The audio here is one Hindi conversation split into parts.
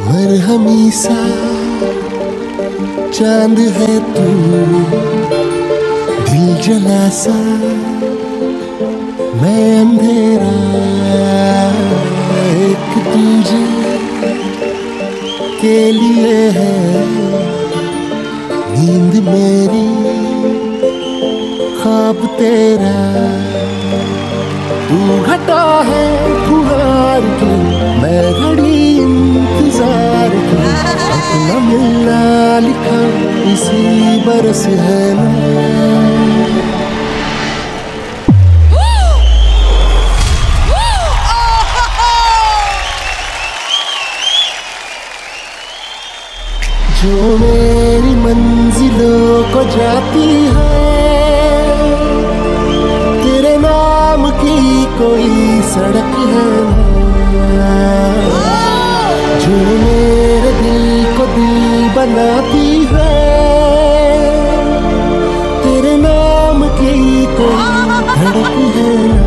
मरहमी सा चांद है तू, दिल जला सा मैं अंधेरा, एक तुझे के लिए है नींद मेरी, ख्वाब तेरा तू घटा है फुहार की, मैं घड़ी इंतजार की, अपना मिलना लिखा इसी बरस है ना। जो मेरी मंजिलों को जाती है, तेरे नाम की कोई सड़क है ना, जो मेरे दिल को दिल बनाती है, तेरे नाम की कोई धड़क है ना।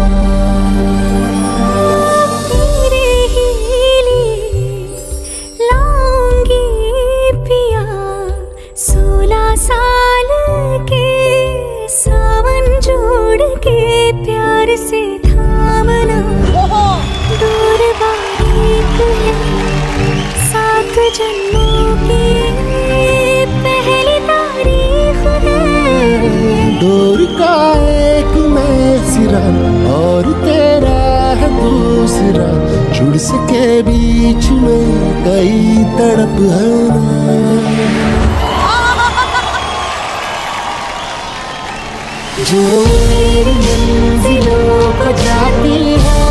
साल के सावन जोड़ के प्यार से थामना, दूर बारीक है 7 जन्मों की पहली तारीख है। डोर का एक मैं सिरा और तेरा है दूसरा, जुड़ सके बीच में कई तड़प है ना। जो मेरी मंजिलों को जाती है,